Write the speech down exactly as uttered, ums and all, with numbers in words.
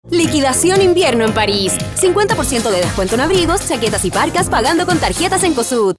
Liquidación invierno en París. cincuenta por ciento de descuento en abrigos, chaquetas y parcas pagando con tarjetas en Cosud.